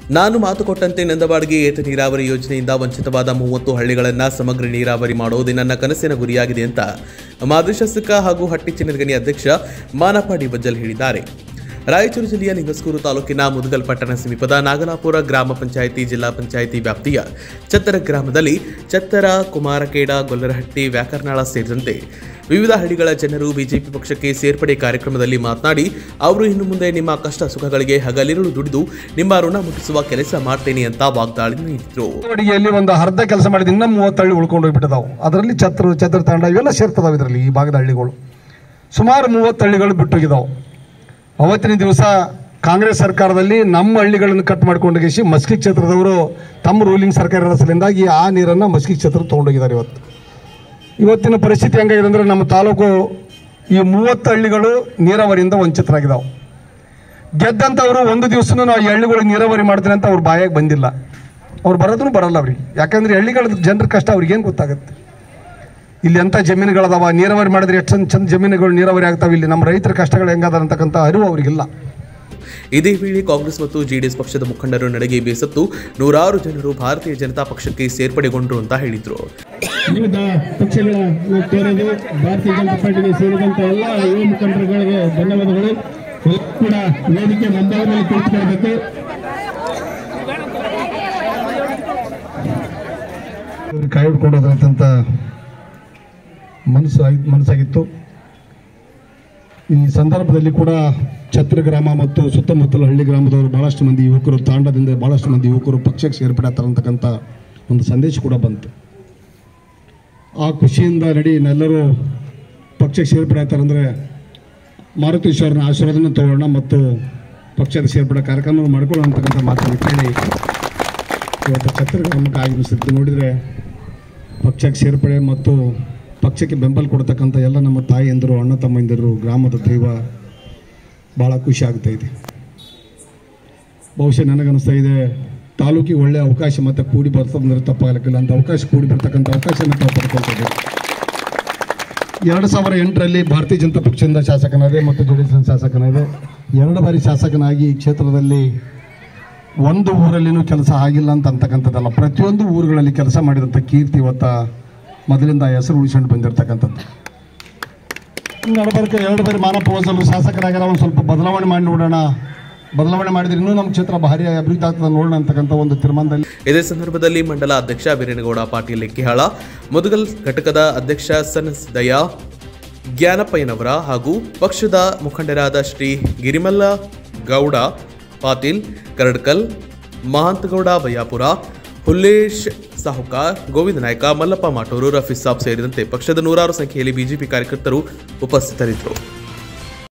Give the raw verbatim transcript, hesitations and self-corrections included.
ನಾನು ಮಾತು ಕೊಟ್ಟಂತೆ ನಂದವಾಡಿಗೆ ಏತ ನೀರಾವರಿ ಯೋಜನೆಯಿಂದ ವಂಚಿತವಾದ ಮೂವತ್ತು ಹಳ್ಳಿಗಳನ್ನು ಸಮಗ್ರ ನೀರಾವರಿ ಮಾಡುವುದು ನನ್ನ ಕನಸಿನ ಗುರಿಯಾಗಿದೆ ಅಂತ ಮಾಜಿ ಶಾಸಕ ಹಾಗೂ ಹಟ್ಟಿ ಚಿನ್ನರಗಣಿ ಅಧ್ಯಕ್ಷ ಮಾನಪಾಡಿ ಬಜ್ಜಲ್ ಹೇಳಿದ್ದಾರೆ. ರಾಯಚೂರು ಜಿಲ್ಲೆಯ ಲಿಂಗಸ್ಕೂರು ತಾಲೂಕಿನ ಮುದಗಲ್ ಪಟ್ಟಣ ಸಮೀಪದ ನಾಗಲಾಪುರ ಗ್ರಾಮ ಪಂಚಾಯಿತಿ ಜಿಲ್ಲಾ ಪಂಚಾಯಿತಿ ವ್ಯಾಪ್ತಿಯ ಚತ್ತರ ಗ್ರಾಮದಲ್ಲಿ ಚತ್ತರ, ಕುಮಾರಖೇಡ, ಗೊಲ್ಲರಹಟ್ಟಿ, ವ್ಯಾಕರ್ನಾಳ ಸೇರಿದಂತೆ ವಿವಿಧ ಹಳ್ಳಿಗಳ ಜನರು ಬಿಜೆಪಿ ಪಕ್ಷಕ್ಕೆ ಸೇರ್ಪಡೆ ಕಾರ್ಯಕ್ರಮದಲ್ಲಿ ಮಾತನಾಡಿ, ಅವರು ಇನ್ನು ಮುಂದೆ ನಿಮ್ಮ ಕಷ್ಟ ಸುಖಗಳಿಗೆ ಹಗಲಿರುಳು ದುಡಿದು ನಿಮ್ಮ ಋಣ ಮುಟ್ಟಿಸುವ ಕೆಲಸ ಮಾಡ್ತೇನೆ ಅಂತ ವಾಗ್ದಾಳಿ ನೀಡಿದ್ರು. ಅಡಿಗೆಯಲ್ಲಿ ಒಂದು ಅರ್ಧ ಕೆಲಸ ಮಾಡಿದ ಇನ್ನ ಮೂವತ್ತು ಹಳ್ಳಿ ಉಳ್ಕೊಂಡು ಹೋಗ್ಬಿಟ್ಟಿದಾವೆ. ಅದರಲ್ಲಿ ಛತ್ರ ಛತ್ರ ತಾಂಡ ಇವೆಲ್ಲ ಸೇರ್ತದಾವೆ. ಇದರಲ್ಲಿ ಈ ಭಾಗದ ಹಳ್ಳಿಗಳು ಸುಮಾರು ಮೂವತ್ತು ಹಳ್ಳಿಗಳು ಬಿಟ್ಟೋಗಿದಾವೆ. ಅವತ್ತಿನ ದಿವಸ ಕಾಂಗ್ರೆಸ್ ಸರ್ಕಾರದಲ್ಲಿ ನಮ್ಮ ಹಳ್ಳಿಗಳನ್ನು ಕಟ್ ಮಾಡ್ಕೊಂಡೋಗಿಸಿ ಮಸ್ಕಿ ಕ್ಷೇತ್ರದವರು ತಮ್ಮ ರೂಲಿಂಗ್ ಸರ್ಕಾರ ಇರೋದ್ರಿಂದಾಗಿ ಆ ನೀರನ್ನು ಮಸ್ಕಿ ಕ್ಷೇತ್ರ ತೊಗೊಂಡೋಗಿದ್ದಾರೆ. ಇವತ್ತು ಇವತ್ತಿನ ಪರಿಸ್ಥಿತಿ ಹೆಂಗಾಗಿದೆ ಅಂದರೆ ನಮ್ಮ ತಾಲೂಕು ಈ ಮೂವತ್ತು ಹಳ್ಳಿಗಳು ನೀರಾವರಿಯಿಂದ ವಂಚಿತರಾಗಿದ್ದಾವೆ. ಗೆದ್ದಂಥವರು ಒಂದು ದಿವಸನೂ ನಾವು ಈ ಹಳ್ಳಿಗಳಿಗೆ ನೀರಾವರಿ ಮಾಡ್ತೀನಿ ಅಂತ ಅವ್ರ ಬಾಯಾಗಿ ಬಂದಿಲ್ಲ. ಅವ್ರು ಬರೋದೂ ಬರಲ್ಲ ಅವ್ರಿಗೆ. ಯಾಕಂದರೆ ಹಳ್ಳಿಗಳ ಜನರ ಕಷ್ಟ ಅವ್ರಿಗೇನು ಗೊತ್ತಾಗುತ್ತೆ. ಇಲ್ಲಿ ಎಂಥ ಜಮೀನುಗಳದಾವ, ನೀರಾವರಿ ಮಾಡಿದ್ರೆ ಎಷ್ಟು ಚಂದ ಚಂದ ಜಮೀನುಗಳು ನೀರಾವರಿ ಆಗ್ತಾವೆ. ಇಲ್ಲಿ ನಮ್ಮ ರೈತರ ಕಷ್ಟಗಳು ಹೆಂಗದ ಅಂತಕ್ಕಂಥ ಅರಿವು ಅವರಿಗಿಲ್ಲ. ಇದೇ ವೇಳೆ ಕಾಂಗ್ರೆಸ್ ಮತ್ತು ಜೆಡಿಎಸ್ ಪಕ್ಷದ ಮುಖಂಡರು ನಡೆಗೆ ಬೇಸತ್ತು ನೂರಾರು ಜನರು ಭಾರತೀಯ ಜನತಾ ಪಕ್ಷಕ್ಕೆ ಸೇರ್ಪಡೆಗೊಂಡರು ಅಂತ ಹೇಳಿದರು. ವಿವಿಧ ಪಕ್ಷಗಳ ಭಾರತೀಯ ಜನತಾ ಪಾರ್ಟಿಗೆ ಸೇರಿದಂತ ಎಲ್ಲ ಯುವ ಮುಖಂಡರುಗಳಿಗೆ ಧನ್ಯವಾದಗಳು. ಕೂಡ ವೇದಿಕೆ ಮುಂಭಾಗದಲ್ಲಿ ಕುಳಿತುಕೊಳ್ಳಬೇಕು. ಕಾಯ್ದುಕೊಂಡೋದಂತ ಮನಸ್ಸು ಮನಸ್ಸಾಗಿತ್ತು. ಈ ಸಂದರ್ಭದಲ್ಲಿ ಕೂಡ ಛತ್ರ ಗ್ರಾಮ ಮತ್ತು ಸುತ್ತಮುತ್ತಲ ಹಳ್ಳಿ ಗ್ರಾಮದವರು ಭಾಳಷ್ಟು ಮಂದಿ ಯುವಕರು, ತಾಂಡದಿಂದ ಭಾಳಷ್ಟು ಮಂದಿ ಯುವಕರು ಪಕ್ಷಕ್ಕೆ ಸೇರ್ಪಡೆ ಆಗ್ತಾರಂತಕ್ಕಂಥ ಒಂದು ಸಂದೇಶ ಕೂಡ ಬಂತು. ಆ ಖುಷಿಯಿಂದ ನಡಿ ಎಲ್ಲರೂ ಪಕ್ಷಕ್ಕೆ ಸೇರ್ಪಡೆ ಆಗ್ತಾರಂದರೆ ಮಾರುತೇಶ್ವರನ ಆಶೀರ್ವಾದನ ತಗೊಳ್ಳೋಣ ಮತ್ತು ಪಕ್ಷದ ಸೇರ್ಪಡೆ ಕಾರ್ಯಕ್ರಮ ಮಾಡ್ಕೊಳ್ಳೋಣ ಅಂತಕ್ಕಂಥ ಮಾತನ್ನು ಕೇಳಿ ಇವತ್ತು ಛತ್ರ ಗ್ರಾಮಕ್ಕೆ ಆಗಮಿಸುತ್ತೆ. ನೋಡಿದರೆ ಪಕ್ಷಕ್ಕೆ ಸೇರ್ಪಡೆ ಮತ್ತು ಪಕ್ಷಕ್ಕೆ ಬೆಂಬಲ ಕೊಡ್ತಕ್ಕಂಥ ಎಲ್ಲ ನಮ್ಮ ತಾಯಿಯಂದರು, ಅಣ್ಣ ತಮ್ಮಂದಿರು, ಗ್ರಾಮದ ದೈವ ಭಾಳ ಖುಷಿ ಆಗ್ತಾ ಇದೆ. ಬಹುಶಃ ನನಗನ್ನಿಸ್ತಾ ಇದೆ ತಾಲೂಕಿಗೆ ಒಳ್ಳೆಯ ಅವಕಾಶ ಮತ್ತು ಕೂಡಿ ಬರ್ತಂದ್ರೆ ತಪ್ಪಾಗಲಿಕ್ಕಿಲ್ಲ ಅಂತ ಅವಕಾಶ ಕೂಡಿ ಬರ್ತಕ್ಕಂಥ ಅವಕಾಶನ ತಾವು ಪಡ್ಕೊಳ್ತೇವೆ. ಎರಡು ಸಾವಿರ ಎಂಟರಲ್ಲಿ ಭಾರತೀಯ ಜನತಾ ಪಕ್ಷದಿಂದ ಶಾಸಕನಾದೆ ಮತ್ತು ಜೆ ಡಿ ಎಸ್ ಶಾಸಕನಾದೆ. ಎರಡು ಬಾರಿ ಶಾಸಕನಾಗಿ ಈ ಕ್ಷೇತ್ರದಲ್ಲಿ ಒಂದು ಊರಲ್ಲಿನೂ ಕೆಲಸ ಆಗಿಲ್ಲ ಅಂತ ಅಂತಕ್ಕಂಥದ್ದಲ್ಲ, ಪ್ರತಿಯೊಂದು ಊರುಗಳಲ್ಲಿ ಕೆಲಸ ಮಾಡಿದಂಥ ಕೀರ್ತಿ ಇವತ್ತ ಮೊದಲಿಂದ ಹೆಸರು ಉಳಿಸ್ಕೊಂಡು ಬಂದಿರತಕ್ಕಂಥದ್ದು. ನಡಬರ್ಕ ಎರಡು ಬಾರಿ ಮಾನಪ್ರವಾಸಲು ಶಾಸಕರಾಗ್ಯಾರ, ಒಂದು ಸ್ವಲ್ಪ ಬದಲಾವಣೆ ಮಾಡಿ ನೋಡೋಣ, ಬದಲಾವಣೆ ಮಾಡಿದ್ರೆ ಇನ್ನೂ ನಮ್ಮ ಕ್ಷೇತ್ರ ಭಾರಿ ಅಭಿವೃದ್ಧಿ ಆಗ್ತದೆ ನೋಡೋಣ ಅಂತಕ್ಕಂಥ ಒಂದು ತೀರ್ಮಾನದಲ್ಲಿ. ಇದೇ ಸಂದರ್ಭದಲ್ಲಿ ಮಂಡಲ ಅಧ್ಯಕ್ಷ ವೀರೇನಗೌಡ ಪಾಟೀಲ್ ಲೆಕ್ಕಿಹಾಳ, ಮುದಗಲ್ ಘಟಕದ ಅಧ್ಯಕ್ಷ ಸನಸ್ದಯ ಜ್ಞಾನಪ್ಪಯ್ಯನವರ ಹಾಗೂ ಪಕ್ಷದ ಮುಖಂಡರಾದ ಶ್ರೀ ಗಿರಿಮಲ್ಲ ಗೌಡ ಪಾಟೀಲ್ ಕರಡ್ಕಲ್, ಮಹಾಂತಗೌಡ ಬಯ್ಯಾಪುರ, ಹುಲ್ಲೇಶ್ ಸಾಹುಕಾರ್, ಗೋವಿಂದ ನಾಯ್ಕ, ಮಲ್ಲಪ್ಪ ಮಾಟೂರು, ರಫೀಸ್ ಸಾಬ್ ಸೇರಿದಂತೆ ಪಕ್ಷದ ನೂರಾರು ಸಂಖ್ಯೆಯಲ್ಲಿ ಬಿಜೆಪಿ ಕಾರ್ಯಕರ್ತರು ಉಪಸ್ಥಿತರಿದ್ದರು.